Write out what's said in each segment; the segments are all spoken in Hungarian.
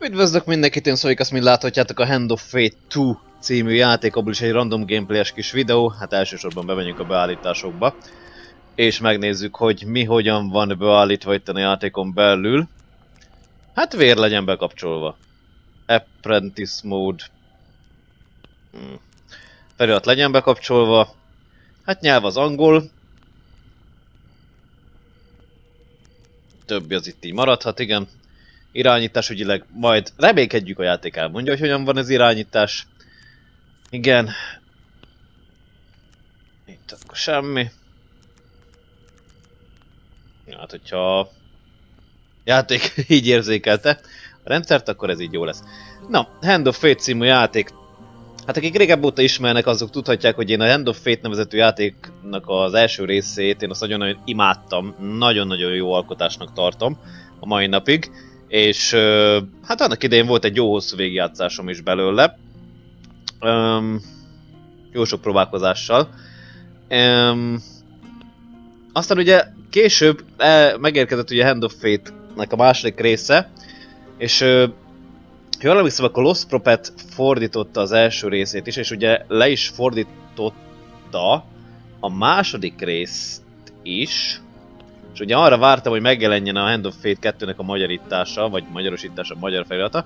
Üdvözlök mindenkit, én Szolikasz, mint láthatjátok a Hand of Fate 2 című játékból is egy random gameplayes kis videó. Hát elsősorban bemegyünk a beállításokba, és megnézzük, hogy mi hogyan van beállítva itt a játékon belül. Hát vér legyen bekapcsolva. Apprentice Mode. Felirat legyen bekapcsolva. Hát nyelv az angol. Többi az itt így maradhat, igen. Irányítás ügyileg majd reménykedjük, a játék elmondja, hogy hogyan van az irányítás. Igen. Itt akkor semmi. Hát, hogyha a játék így érzékelte a rendszert, akkor ez így jó lesz. Na, Hand of Fate című játék. Hát akik régebb óta ismernek, azok tudhatják, hogy én a Hand of Fate nevezetű játéknak az első részét én azt nagyon-nagyon imádtam. Nagyon-nagyon jó alkotásnak tartom a mai napig. És hát annak idején volt egy jó hosszú végigjátszásom is belőle. Jó sok próbálkozással. Aztán ugye később megérkezett ugye Hand of Fate-nek a második része. És jól emlékszem, akkor Lost Prophet fordította az első részét is, és ugye le is fordította a második részt is. És ugye arra vártam, hogy megjelenjen a Hand of Fate 2-nek a magyarítása, vagy magyarosítása, magyar felirata.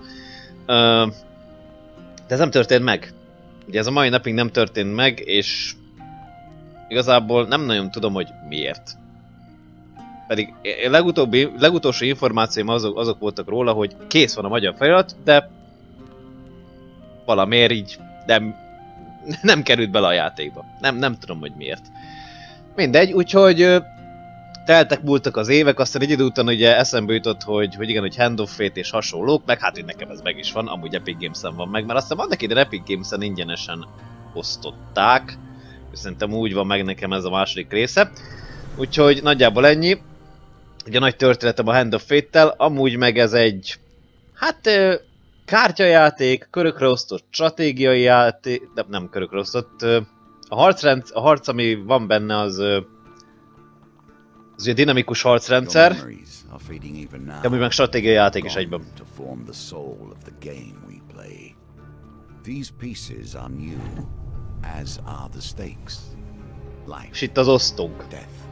De ez nem történt meg. Ugye ez a mai napig nem történt meg, és igazából nem nagyon tudom, hogy miért. Pedig legutolsó információim azok voltak róla, hogy kész van a magyar felirat, de valamiért így nem került bele a játékba. Nem tudom, hogy miért. Mindegy, úgyhogy múltak az évek, aztán egy idő után ugye eszembe jutott, hogy igen, hogy Hand of Fate és hasonlók, meg hát, hogy nekem ez meg is van, amúgy Epic Games-en van meg, mert aztán annak idején Epic Games-en ingyenesen osztották, és szerintem úgy van meg nekem ez a második része. Úgyhogy nagyjából ennyi. Ugye nagy történetem a Hand of Fate-tel, amúgy meg ez egy, hát kártyajáték, körökre osztott stratégiai játék, nem körökre osztott, a harc, ami van benne, az ugye dinamikus harcrendszer, de amúgy meg stratégiai játék is egyben. És itt az osztunk.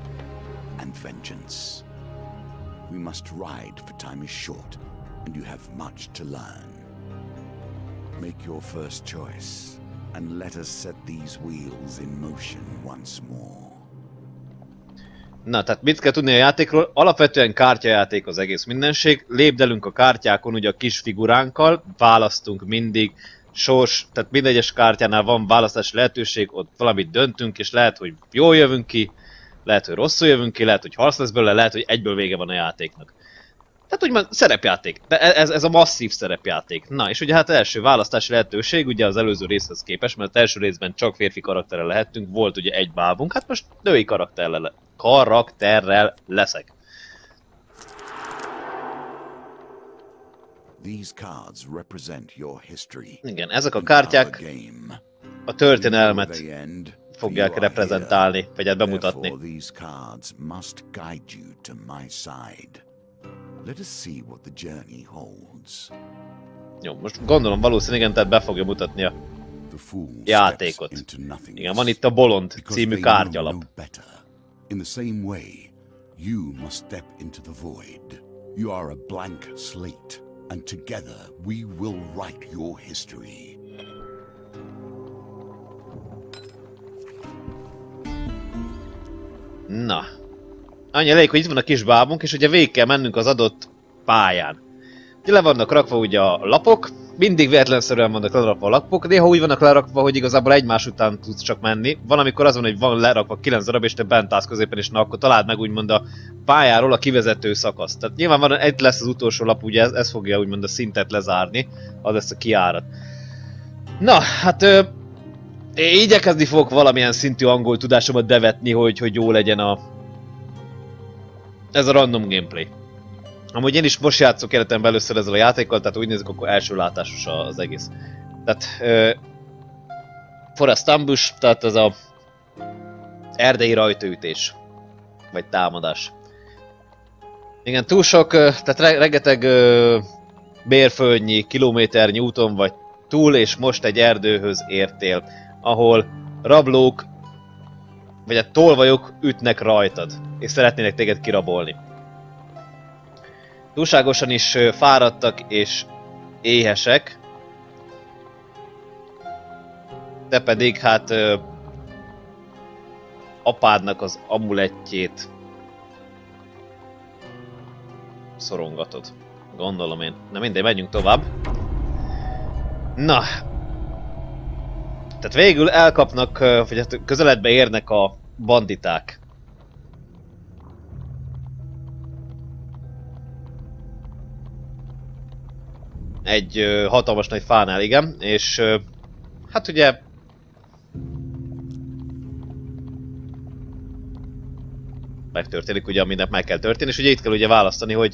We must ride, for time is short, and you have much to learn. Make your first choice, and let us set these wheels in motion once more. Na, tehát mit kell tudni a játékról? Alapvetően kártyajáték az egész mindenség. Lépdelünk a kártyákon, ugye a kis figuránkkal, választunk mindig tehát minden egyes kártyánál van választási lehetőség, ott valamit döntünk, és lehet, hogy jól jövünk ki, lehet, hogy rosszul jövünk ki, lehet, hogy harc lesz belőle, lehet, hogy egyből vége van a játéknak. Tehát úgymond szerepjáték, de ez a masszív szerepjáték. Na, és ugye hát első választási lehetőség, ugye az előző részhez képest, mert az első részben csak férfi karakterrel lehettünk, volt ugye egy bábunk, hát most női karakterrel leszek. Igen, ezek a kártyák a történelmet fogják reprezentálni, vagy hát bemutatni. Jó, most gondolom valószínűleg igen, tehát be fogja mutatni a játékot. Igen, van itt a Bolond című kártyalap. Na, annyi elég, hogy itt van a kis bábunk, és ugye végig kell mennünk az adott pályán. Ugye le vannak rakva ugye a lapok, mindig véletlenszerűen vannak lerakva a lapok, néha úgy vannak lerakva, hogy igazából egymás után tudsz csak menni. Van, amikor az van, hogy van lerakva 9 darab, és te bent állsz középen, és na akkor találd meg úgymond a pályáról a kivezető szakaszt. Tehát nyilvánvalóan egy lesz az utolsó lap, ugye ez fogja úgymond a szintet lezárni, az lesz a kiárat. Na, hát igyekezni fogok valamilyen szintű angol tudásomat bevetni, hogy jó legyen ez a random gameplay. Amúgy én is most játszok életemben először ezzel a játékkal, tehát úgy nézzük, akkor első látásos az egész. Tehát Forest Ambush, tehát ez a erdei rajtaütés. Vagy támadás. Igen, túl sok, tehát rengeteg mérföldnyi, kilométernyi úton vagy túl, és most egy erdőhöz értél, ahol rablók, vagy a tolvajok ütnek rajtad, és szeretnének téged kirabolni. Túlságosan is fáradtak és éhesek, te pedig hát apádnak az amulettjét szorongatod. Gondolom én. Na mindegy, menjünk tovább. Na. Tehát végül elkapnak, vagy hát közeledbe érnek a banditák. Egy hatalmas nagy fánál, igen, és hát ugye megtörténik ugye, aminek meg kell történni, és ugye itt kell ugye választani, hogy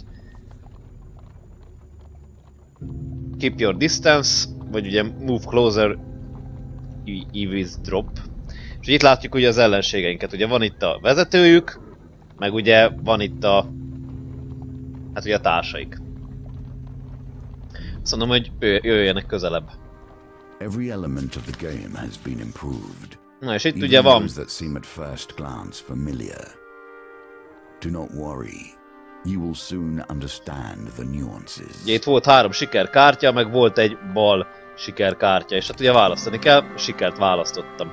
keep your distance, vagy ugye move closer, eavesdrop. És itt látjuk ugye az ellenségeinket, ugye van itt a vezetőjük, meg ugye van itt a, hát ugye a társaik. Azt mondom, hogy jöjjenek közelebb. Every element of the game has been improved. Na és itt ugye van. That seem at first glance familiar. Do not worry. You will soon understand the nuances. Ugye itt volt 3 sikerkártya, meg volt egy bal sikerkártya, és hát ugye választani kell, sikert választottam.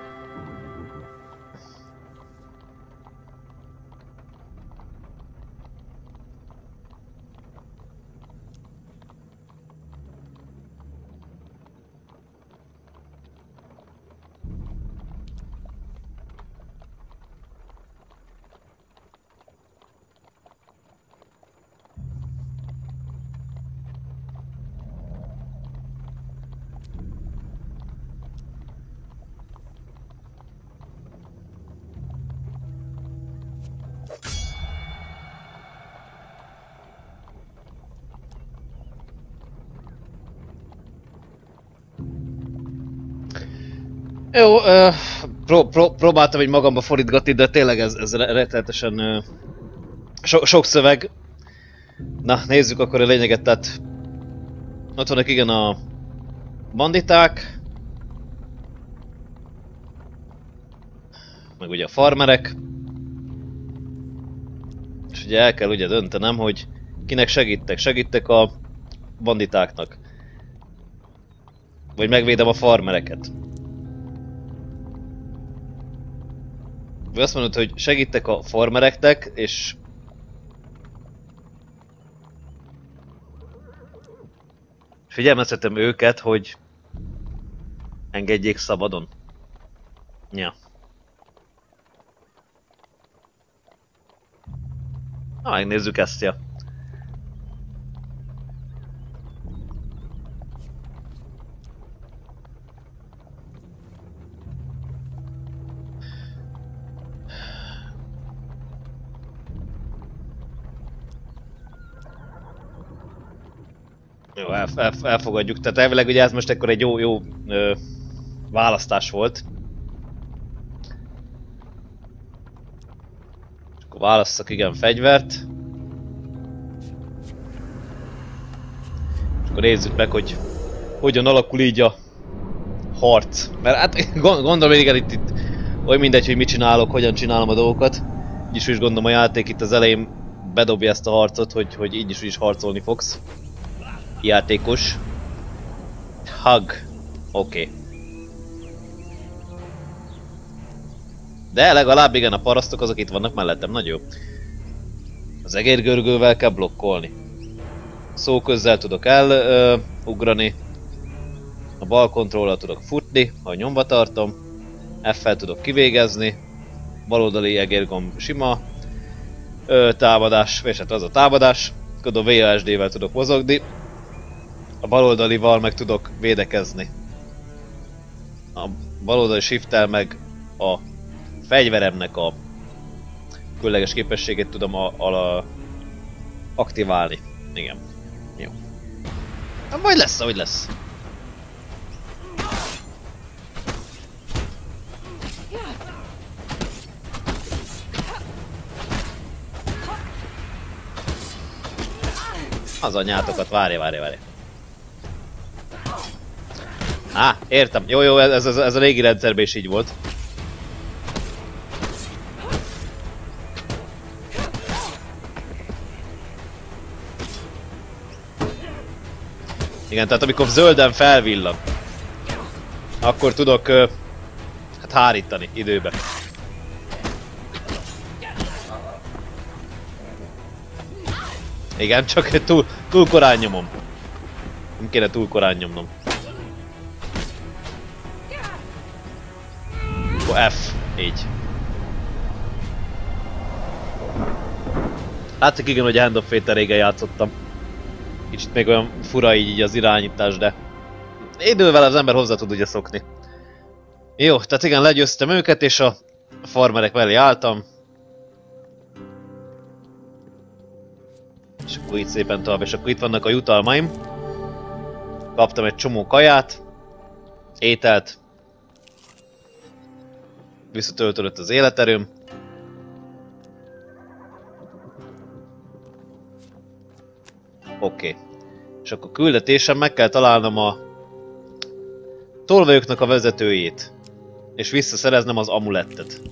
Jó, próbáltam egy magamba fordítgatni, de tényleg ez rettenetesen sok szöveg. Na, nézzük akkor a lényeget, tehát ott vannak igen a banditák, meg ugye a farmerek, és ugye el kell ugye döntenem, hogy kinek segítek a banditáknak, vagy megvédem a farmereket. Vagy azt mondod, hogy segítek a farmereknek, és figyelmeztetem őket, hogy engedjék szabadon. Ja. Na, megnézzük ezt, ja. Jó, elfogadjuk. Tehát elvileg ugye ez most akkor egy jó választás volt. És akkor válasszak igen fegyvert. És akkor nézzük meg, hogy hogyan alakul így a harc. Mert hát gondolom igen itt olyan mindegy, hogy mit csinálok, hogyan csinálom a dolgokat. Így is gondolom a játék itt az elején bedobja ezt a harcot, hogy így is harcolni fogsz. Játékos. Hug. Oké. De legalább igen, a parasztok azok itt vannak mellettem, nagyon jó. Az egérgörgővel kell blokkolni. Szóközzel tudok elugrani. A bal kontrollal tudok futni, ha nyomva tartom. F-fel tudok kivégezni. Baloldali egérgomb sima. Támadás, és hát az a támadás. A VASD-vel tudok mozogni. A baloldalival meg tudok védekezni. A baloldali shift-tel meg a fegyveremnek a különleges képességét tudom aktiválni. Igen. Jó. Hát majd lesz, ahogy lesz. Az anyátokat, várj. Á, értem. Jó, ez a régi rendszerben is így volt. Igen, tehát amikor zölden felvillan, akkor tudok hát hárítani időbe. Igen, csak túl korán nyomom. Nem kéne túl korán nyomnom. Akkor F. Így. Látszik igen, hogy a Hand of Fate-tel régen játszottam. Kicsit még olyan fura így az irányítás, de idővel az ember hozzá tud ugye szokni. Jó, tehát igen, legyőztem őket, és a farmerek mellé álltam. És akkor itt szépen tovább, és akkor itt vannak a jutalmaim. Kaptam egy csomó kaját, ételt. Visszatöltődött az életerőm. Oké. És akkor küldetésem, meg kell találnom a tolvajoknak a vezetőjét. És visszaszereznem az amulettet.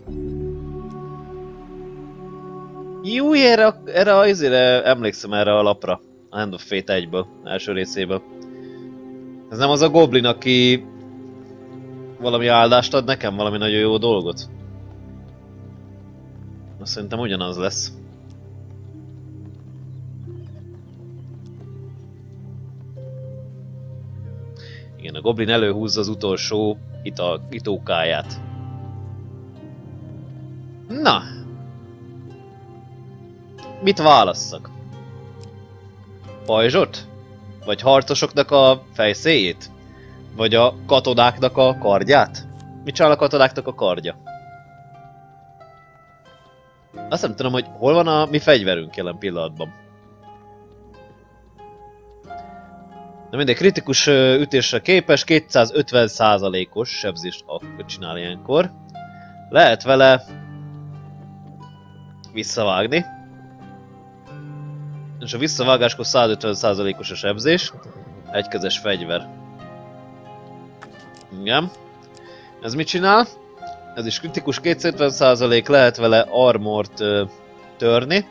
Jó, erre emlékszem erre a lapra. A Hand of Fate 1-ből, első részéből. Ez nem az a goblin, aki valami áldást ad nekem, valami nagyon jó dolgot? Azt szerintem ugyanaz lesz. Igen, a goblin előhúzza az utolsó itókáját. Na! Mit válasszak? Pajzsot? Vagy harcosoknak a fejszéjét? Vagy a katonáknak a kardját? Mit csinál a katonáknak a kardja? Azt nem tudom, hogy hol van a mi fegyverünk jelen pillanatban. De mindegy, kritikus ütésre képes, 250%-os sebzést csinál ilyenkor. Lehet vele visszavágni. És a visszavágáskor 150%-os a sebzés. Egykezes fegyver. Igen. Ez mit csinál? Ez is kritikus, 250%, lehet vele armort törni.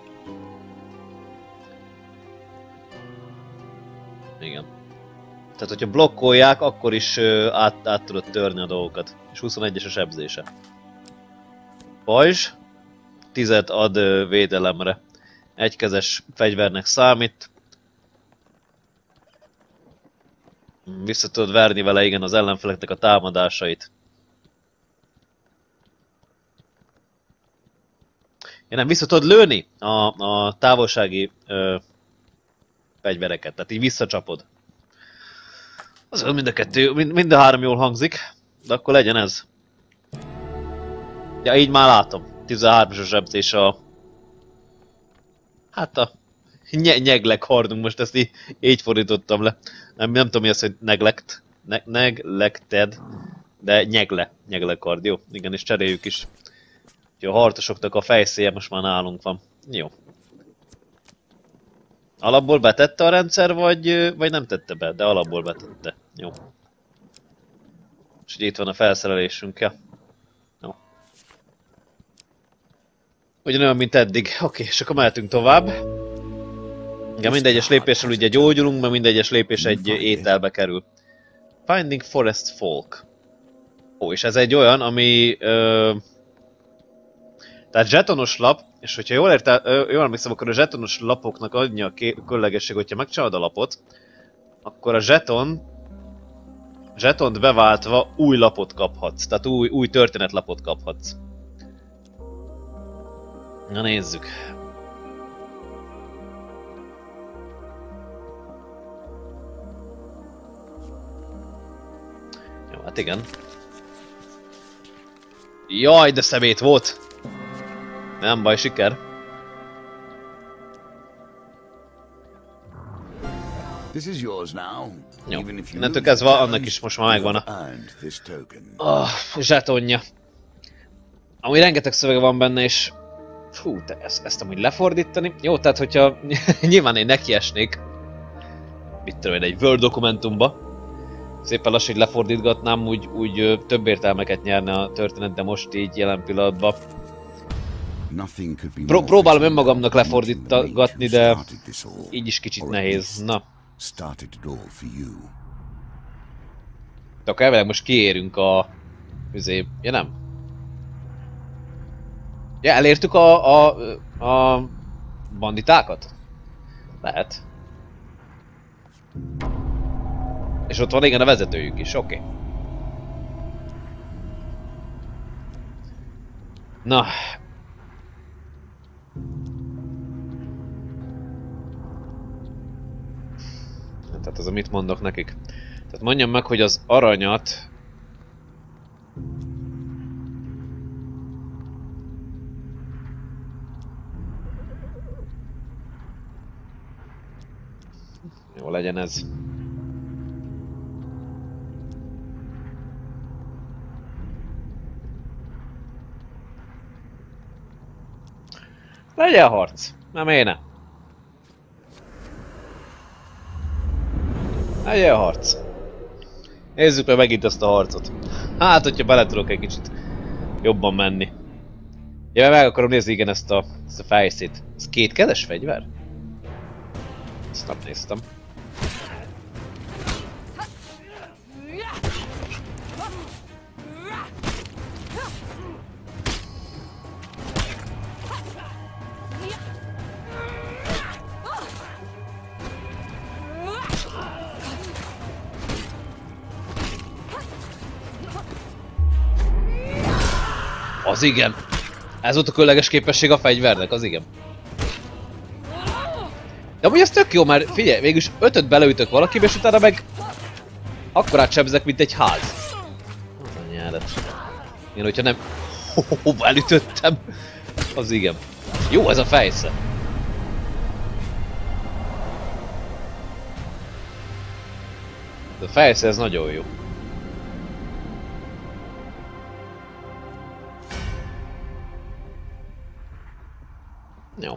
Igen. Tehát, hogyha blokkolják, akkor is át tudod törni a dolgokat. És 21-es a sebzése. Pajzs. 10 ad védelemre. Egykezes fegyvernek számít. Vissza tudod verni vele, igen, az ellenfeleknek a támadásait. Ja, nem, vissza tudod lőni a távolsági fegyvereket, tehát így visszacsapod. Az mind a kettő, mind a három jól hangzik, de akkor legyen ez. Ja, így már látom. 13-as sebzés a... Hát a... Neglect hardunk, most ezt így fordítottam le. Nem tudom mi az, hogy neglect. Neglected. De nyegle kard, jó. Igen, és cseréljük is. Úgyhogy a harcosoknak a fejszéje most már nálunk van. Jó. Alapból betette a rendszer, vagy nem tette be? De alapból betette. Jó. És ugye itt van a felszerelésünk, ja. Jó. Ugyanolyan, mint eddig. Oké, és akkor mehetünk tovább. Igen, minden egyes lépéssel ugye gyógyulunk, mert minden egyes lépés egy ételbe kerül. Finding Forest Folk. Ó, és ez egy olyan, ami... Tehát zsetonos lap, és hogyha jól emlékszem, akkor a zsetonos lapoknak adja a különlegesség, hogyha megcsinálod a lapot, akkor a zsetont beváltva új lapot kaphatsz. Tehát új történetlapot kaphatsz. Na nézzük. Jó, hát igen. Jaj, de szemét volt! Nem baj, siker. Jó, innentől kezdve annak is most már megvan a zsetonja. Amúgy rengeteg szöveg van benne, és Fú, te ezt amúgy lefordítani? Jó, tehát hogyha nyilván én nekiesnék, mit tudom én, egy Word dokumentumba, szépen lassan, hogy lefordítgatnám, úgy több értelmeket nyerne a történet, de most így jelen pillanatban. Próbálom önmagamnak lefordítgatni, de így is kicsit nehéz. Na. De akkor elvileg most kiérünk a... Ja nem? Ja, elértük a banditákat? Lehet. És ott van igen a vezetőjük is, oké. Na. Tehát az, mit mondok nekik? Tehát mondjam meg, hogy az aranyat... Jó legyen ez. Legyen harc! Nem éne. Legyen harc. Nézzük meg megint ezt a harcot. Hát, hogyha bele tudok egy kicsit jobban menni. Ja, meg akarom nézni igen ezt a fejszét. Ez kétkezes fegyver? Ezt nem néztem. Az igen! Ez volt a különleges képesség a fegyvernek, az igen. De amúgy ez tök jó, mert figyelj, végülis 5-öt beleütök valakibe, és utána meg... akkorát sebzek, mint egy ház. Az a nyárat. Én, hogyha nem... Hova elütöttem? Az igen. Jó ez a fejsze. A fejsze ez nagyon jó. Jó.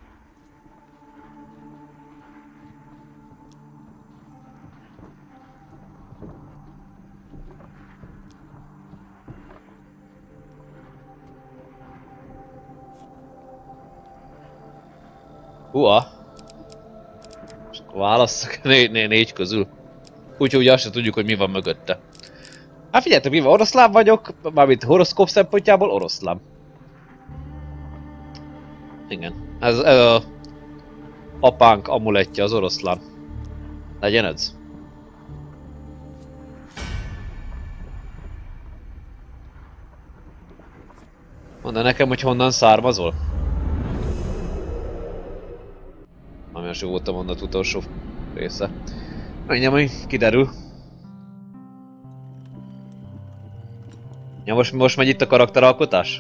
Húha! És akkor válasszak négy közül. Úgyhogy azt se tudjuk, hogy mi van mögötte. Hát figyeljetek, mivel oroszlán vagyok, mármint horoszkóp szempontjából oroszlán. Igen. Ez a apánk amulettje az oroszlán. Legyen ez? Mondd nekem, hogy honnan származol? Ami az volt a mondat utolsó része. Mindjárt majd kiderül. Ja, most megy itt a karakteralkotás?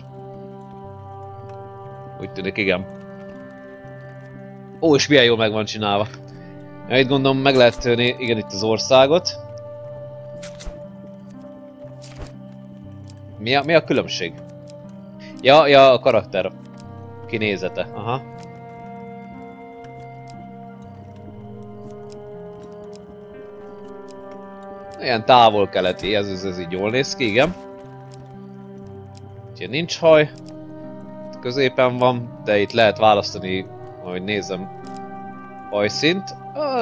Úgy tűnik, igen. Ó, és milyen jól meg van csinálva. Ja, itt gondolom meg lehet tőni, igen, itt az országot. Mi a különbség? Ja, a karakter kinézete, aha. Ilyen távol-keleti, ez így jól néz ki, igen. Úgyhogy nincs haj. Középen van, de itt lehet választani, ahogy nézem, hajszint.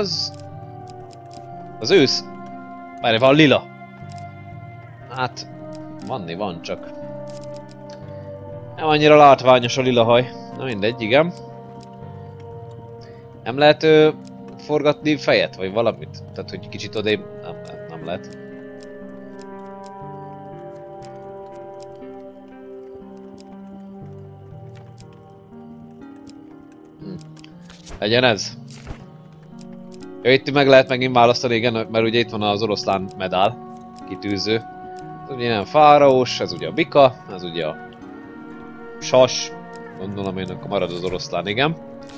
Az ősz. Várj, van lila. Hát, van csak. Nem annyira látványos a lila haj. Na mindegy, igen. Nem lehet forgatni fejet, vagy valamit? Tehát, hogy kicsit odébb... Nem lehet. Legyen ez. Ja, itt meg lehet megint választani, igen, mert ugye itt van az oroszlán medál kitűző. Ez ugye nem fáraós, ez ugye a bika, ez ugye a sas. Gondolom én, akkor marad az oroszlán, igen.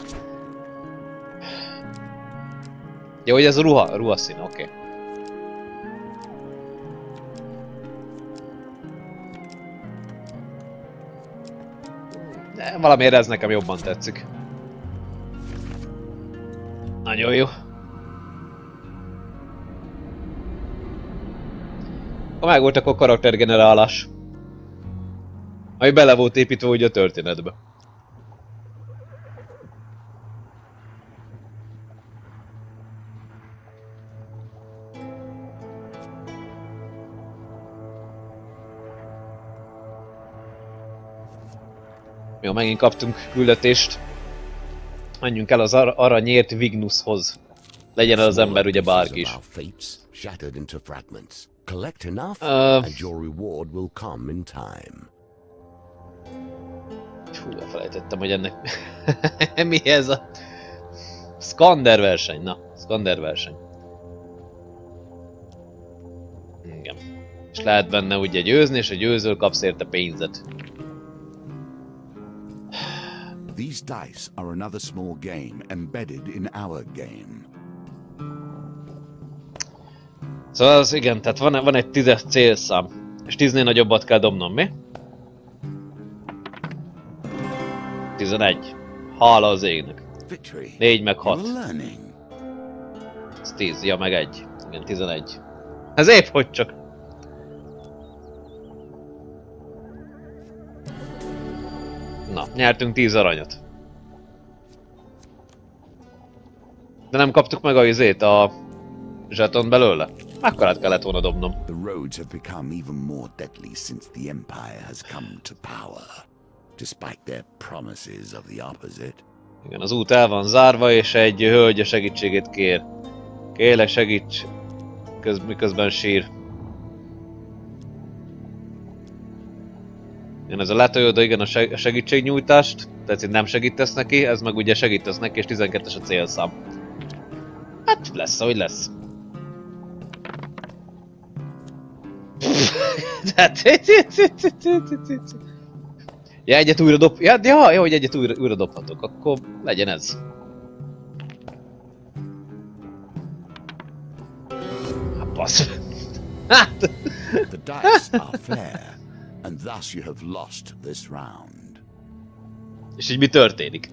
Ja, hogy ez a ruhaszín, oké. Okay. De valamiért ez nekem jobban tetszik. Nagyon jó. Ha meg volt, akkor karaktergenerálás. Ami bele volt építve ugye a történetbe. Jó, megint kaptunk küldetést. Menjünk el az aranyért Vignushoz. Legyen az ember ugye bárki is. Collect enough, and your reward will come in time. Hú, elfelejtettem, hogy ennek... Mi ez a... Skander verseny, na, Skander verseny. Igen. És lehet benne ugye győzni, és a győzől kapsz érte pénzet. These dice are another small game embedded in our game. Szóval az igen, tehát van egy 10-es célszám, és 10-nél nagyobbat kell dobnom, mi? 11. Hála az égnek. 4 meg 6. Ez 10, ja meg 1. Igen, 11. Ez épp hogy csak. Na, nyertünk 10 aranyat. De nem kaptuk meg a izét, a zseton belőle. Akkorát kellett volna dobnom. The roads have become even more deadly since the Empire has come to power, despite their promises of the opposite. Igen, az út el van zárva, és egy hölgy a segítségét kér. Kérlek, segíts, miközben sír. Igen, ez a letoljod, igen, a segítségnyújtást, tehát hogy nem segítesz neki, ez meg ugye segítesz neki, és 12-es a célszám. Hát lesz, ahogy lesz. Ja, egyet újra dob... Ja, hogy egyet újra dobhatok, akkor legyen ez. Hát bassz. The dice are fair, and thus you have lost this round. És így mi történik?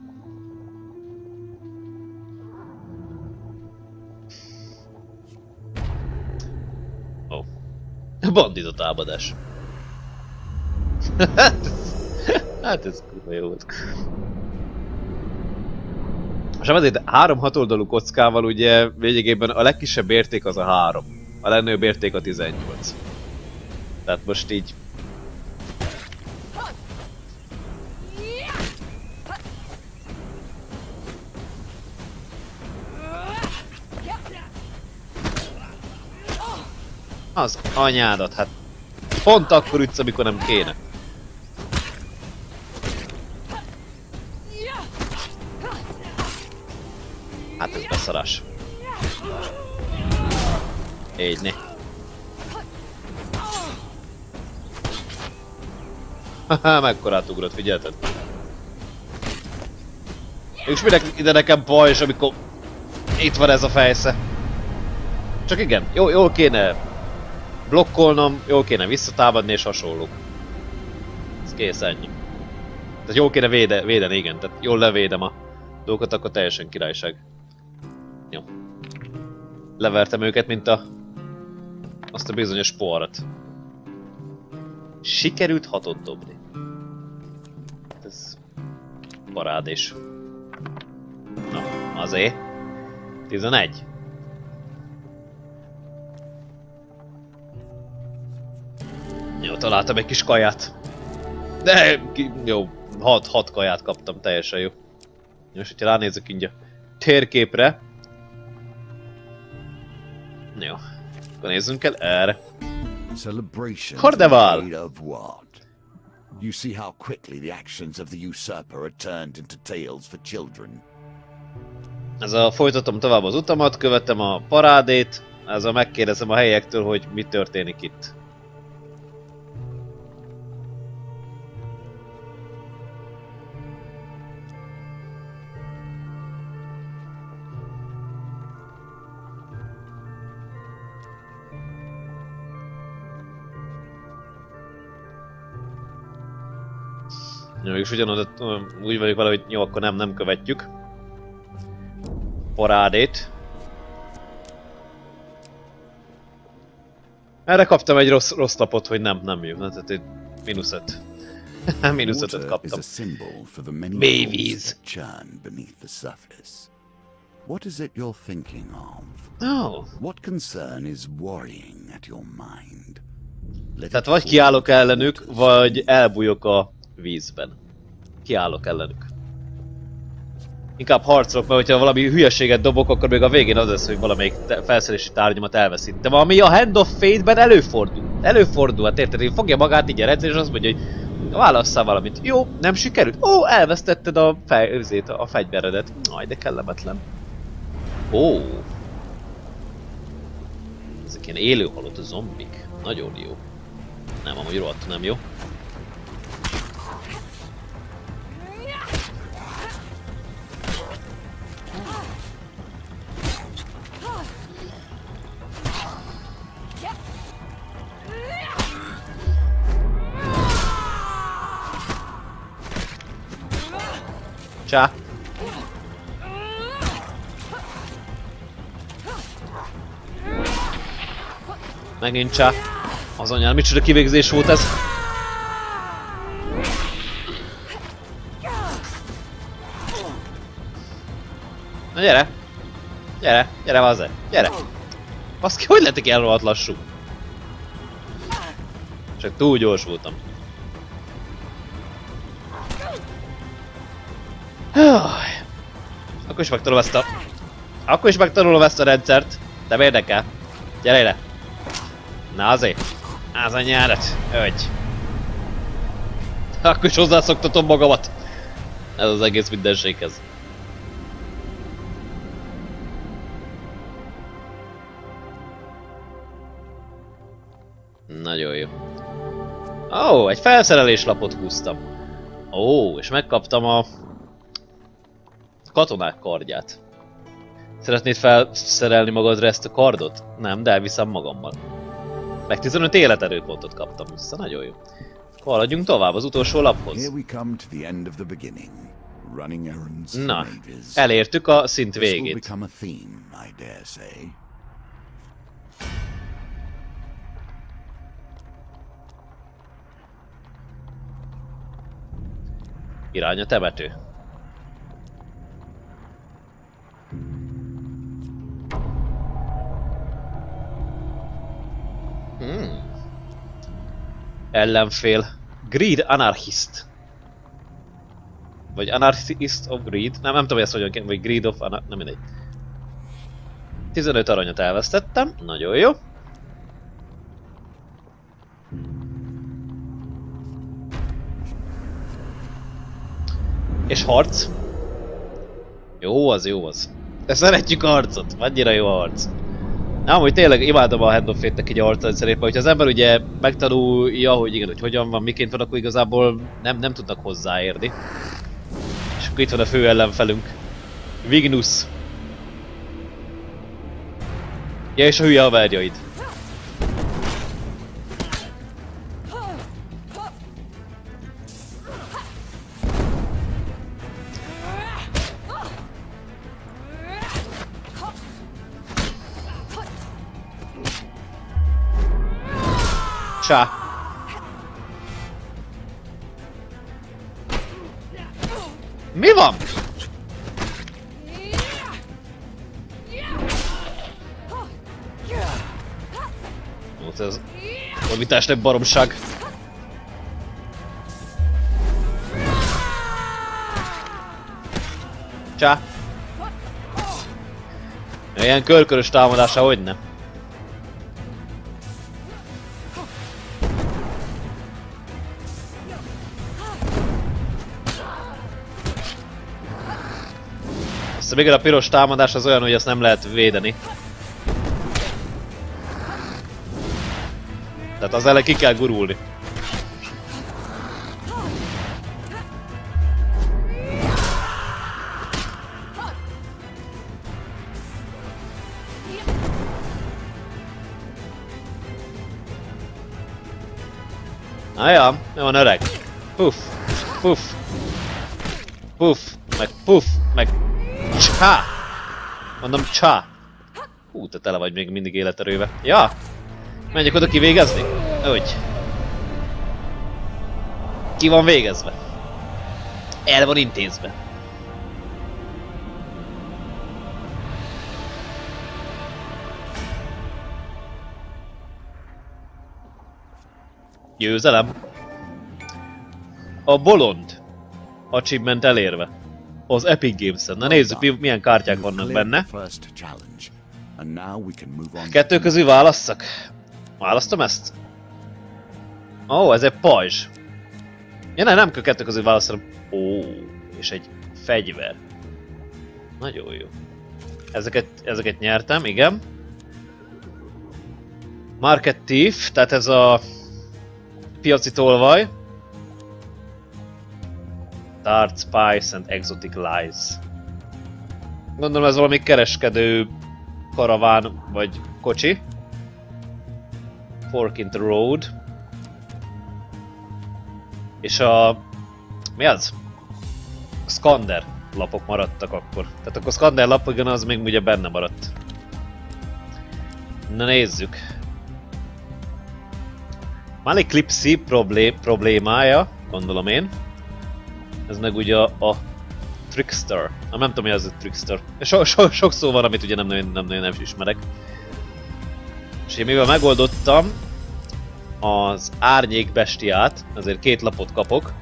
Oh. Bandita támadás. Hát ez kurva jó volt. És azért 3 hatoldalú kockával ugye végigében a legkisebb érték az a 3. A legnagyobb érték a 18. Tehát most így... Az anyádat, hát pont akkor ütsz, amikor nem kéne. Hát ez beszarás. Így né. Haha, mekkorát ugrott, figyelted? És minek ide nekem pajzs, amikor itt van ez a fejsze. Csak igen, jól kéne blokkolnom, jól kéne visszatámadni és hasonlók. Ez kész, ennyi. Tehát jól kéne védeni, igen, tehát jól levédem a dolgokat, akkor teljesen királyság. Jó. Levertem őket, mint azt a bizonyos poharat. Sikerült 6-ot dobni. Ez parádés. Na, azért. 11. Jó, találtam egy kis kaját. De jó, 6 kaját kaptam, teljesen jó. Most, hogyha ránézek így a térképre. Jó, akkor nézzünk el erre. Hordeval! You see how quickly the actions of the usurper are turned into tales for children. Folytatom tovább az utamat, követem a parádét, megkérdezem a helyektől, hogy mi történik itt. Mégis ugyanúgy úgy vagyok vele, hogy jó, akkor nem követjük. Parádét. Erre kaptam egy rossz lapot, hogy nem jó. Tehát egy -5. -5-öt kaptam. Mély víz. What is it you're thinking of? Oh. What concern is worrying at your mind? Tehát vagy kiállok ellenük, vagy elbújok a vízben. Kiállok ellenük. Inkább harcolok, mert hogyha valami hülyeséget dobok, akkor még a végén az lesz, hogy valamelyik felszerelési tárgyamat elveszítem. Ami a Hand of Fate-ben előfordul. Előfordul, hát érted, hogy fogja magát így a rendszer, és azt mondja, hogy válasszál valamit. Jó, nem sikerült? Ó, elvesztetted a fegyveredet. Aj, de kellemetlen. Ó. Ezek ilyen élő halott zombik. Nagyon jó. Nem, amúgy rohadtul nem jó. Csá! Megint csá! Az anyám, micsoda kivégzés volt ez? Na gyere! Gyere! Gyere, Vaze! Gyere! Baszki, hogy lettek ilyen rohadt lassú? Csak túl gyors voltam. Akkor is megtanulom ezt a... Akkor is megtanulom ezt a rendszert. De érdekel. Gyere ide! Na azért! Az a nyárat! Ögy! Akkor is hozzászoktatom magamat! Ez az egész mindenséghez. Nagyon jó. Ó, egy felszereléslapot húztam. Ó, és megkaptam a... katonák kardját. Szeretnéd felszerelni magadra ezt a kardot? Nem, de elviszem magammal. Meg 15 életerőpontot kaptam vissza, nagyon jó. Haladjunk tovább az utolsó laphoz. Na, elértük a szint végét. Irány a temető. Ellenfél. Greed Anarchist. Vagy Anarchist of Greed. Nem tudom, hogy ezt hogyan kell, vagy Greed of Anarchist. Nem mindegy. 15 aranyat elvesztettem. Nagyon jó. És harc. Jó az, jó az. De szeretjük a harcot. Annyira jó a harc. Nem, hogy tényleg imádom a Hand of Fate-nek egy arcrendszerét, mert hogyha az ember ugye megtanulja, hogy igen, hogy hogyan van, miként van, akkor igazából nem tudnak hozzáérni. És akkor itt van a fő ellenfelünk. Vignus. Ja, és a hülye haverjaid. Csá. Mi van? Ott ez ordítás nem baromság. Csá. Ilyen körkörös támadása hogyne? Még a piros támadás az olyan, hogy ezt nem lehet védeni. Tehát az ellen ki kell gurulni. Na ja, mi van öreg? Puff. puff. Puff, meg puff, meg csá. Mondom csá. Hú, te tele vagy még mindig életerővel. Ja! Menjek oda kivégezni? Úgy. Ki van végezve? El van intézve. Győzelem. A bolond achievement elérve. Az Epic Games-en. Na nézzük, milyen kártyák vannak benne. Kettő közül válasszak. Választom ezt? Ó, ez egy pajzs. Ja, nem kell kettő közül választanom. Ó, és egy fegyver. Nagyon jó. Ezeket nyertem, igen. Market Thief, tehát ez a piaci tolvaj. Dark Spice and Exotic Lies. Gondolom ez valami kereskedő karaván vagy kocsi. Fork in the Road. És a... mi az? A Skander lapok maradtak akkor. Tehát akkor Skander lap, igen, az még ugye benne maradt. Na nézzük. Malik Clipsy problémája, gondolom én. Ez meg ugye a Trickster. Nem tudom mi az a Trickster. Sok szó van, amit ugye nem ismerek. És én mivel megoldottam az árnyék bestiát, azért 2 lapot kapok.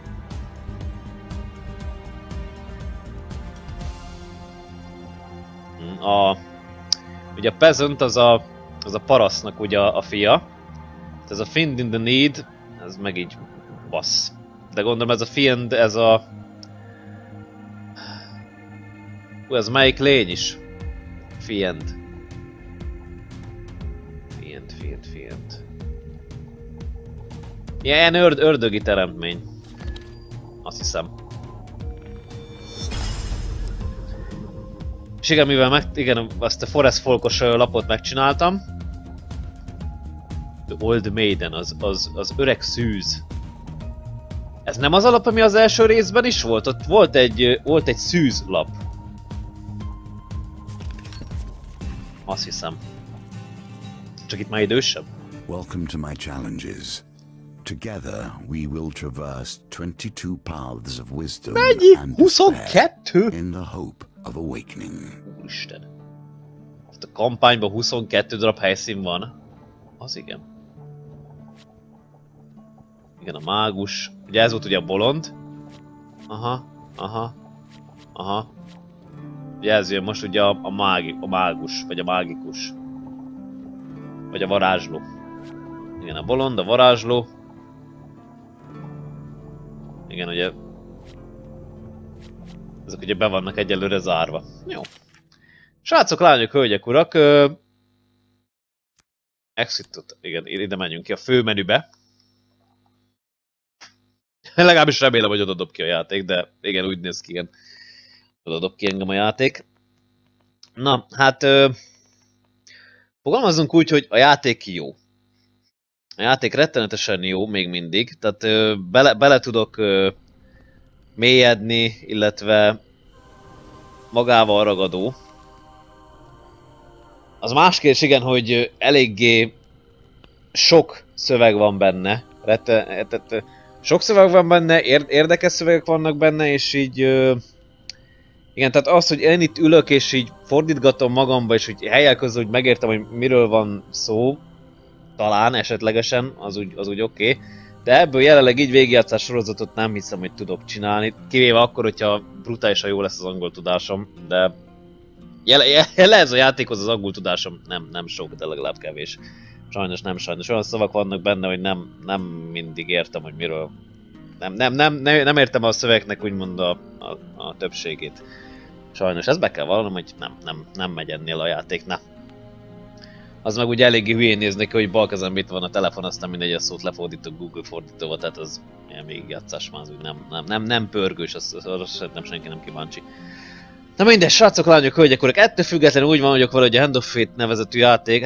Ugye a Peasant az a parasztnak ugye a fia. Ez a Fiend in the Need, ez meg így bassz. De gondolom ez a Fiend, ez a... hú, ez melyik lény is? Fiend. Fiend. Ilyen ördögi teremtmény. Azt hiszem. És igen, mivel igen, azt a Forest Folkos lapot megcsináltam. The Old Maiden, az öreg szűz. Ez nem az alap, ami az első részben is volt? Ott volt egy szűz lap. Azt hiszem. Csak itt már idősebb. Welcome to my challenges. Together we will traverse 22 paths of wisdom and despair in the hope of awakening. Úristen. A kampányban 22 darab helyszín van. Az igen. Igen, a mágus. Ugye ez volt ugye a bolond. Aha. Ugye ez jön most ugye a mágus, vagy a mágikus. Vagy a varázsló. Igen, a bolond, a varázsló. Igen, ugye... ezek ugye be vannak egyelőre zárva. Jó. Srácok, lányok, hölgyek, urak. Exitot, igen, ide menjünk ki a főmenübe. Legalábbis remélem, hogy oda dob ki a játék, de igen, úgy néz ki, igen. Oda dob ki engem a játék. Na, hát... fogalmazzunk úgy, hogy a játék jó. A játék rettenetesen jó, még mindig. Tehát bele tudok mélyedni, illetve magával ragadó. Az más kérdés, igen, hogy eléggé sok szöveg van benne. Sok szöveg van benne, érdekes szövegek vannak benne, és így... igen, tehát az, hogy én itt ülök, és így fordítgatom magamba, és hogy helyek közül úgy megértem, hogy miről van szó, talán, esetlegesen, az úgy oké. De ebből jelenleg így végigjátszás sorozatot nem hiszem, hogy tudok csinálni. Kivéve akkor, hogyha brutálisan jó lesz az angol tudásom, de... ez a játékhoz az angol tudásom nem sok, de legalább kevés. Sajnos nem sajnos. Olyan szavak vannak benne, hogy nem mindig értem, hogy miről... Nem értem a szövegnek úgymond a többségét. Sajnos ezt be kell vallanom, hogy nem megy ennél a játék, ne. Az meg ugye eléggé hülyén néznek ki, hogy bal kezemben itt van a telefon, aztán mindegy, a szót lefordítok Google fordítóval, tehát az ilyen végigjátszás már az úgy nem pörgős, az nem senki nem kíváncsi. Na mindegy, srácok, lányok, hölgyek, urak, ettől függetlenül úgy van vagyok vele, hogy a Hand of Fate nevezetű játék,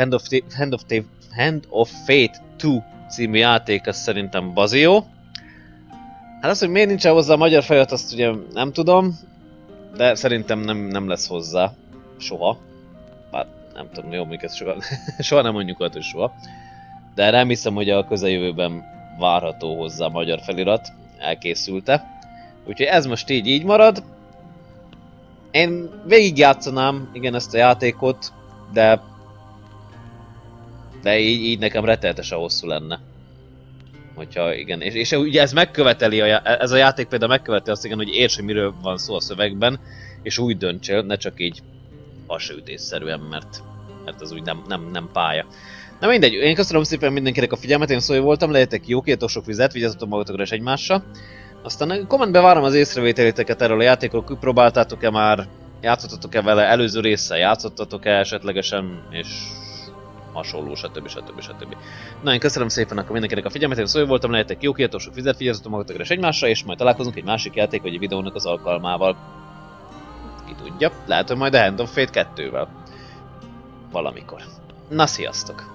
Hand of Fate 2 című játék, ez szerintem bazió. Hát az, hogy miért nincsen hozzá a magyar felirat, azt ugye nem tudom, de szerintem nem lesz hozzá. Soha. Bár nem tudom, jó, mondjuk ezt soha nem mondjuk ott, hogy soha. De nem hiszem, hogy a közeljövőben várható hozzá a magyar felirat. Elkészülte. Úgyhogy ez most így marad. Én végigjátszanám, igen, ezt a játékot, de így nekem rettenetesen hosszú lenne. Hogyha igen, és ugye ez megköveteli, ez a játék például megköveteli azt, igen, hogy érts, hogy miről van szó a szövegben, és úgy döntsél, ne csak így hasraütésszerűen, mert az úgy nem pálya. Na mindegy, én köszönöm szépen mindenkinek a figyelmet, én Szói voltam, legyetek jók, étok sok vizet, vigyázzatok magatokra és egymással. Aztán kommentbe várom az észrevételéteket erről a játékról, kipróbáltátok-e már, játszottatok-e vele, előző résszel játszottatok-e esetlegesen, és hasonló, stb. Na, én köszönöm szépen akkor mindenkinek a figyelmet, én Szói voltam, legyetek jók, étok sok vizet, vigyázzatok magatokra és egymással, és majd találkozunk egy másik játék vagy egy videónak az alkalmával. Ki tudja, lehet, hogy majd a Hand of Fate 2-vel. Valamikor. Na, sziasztok!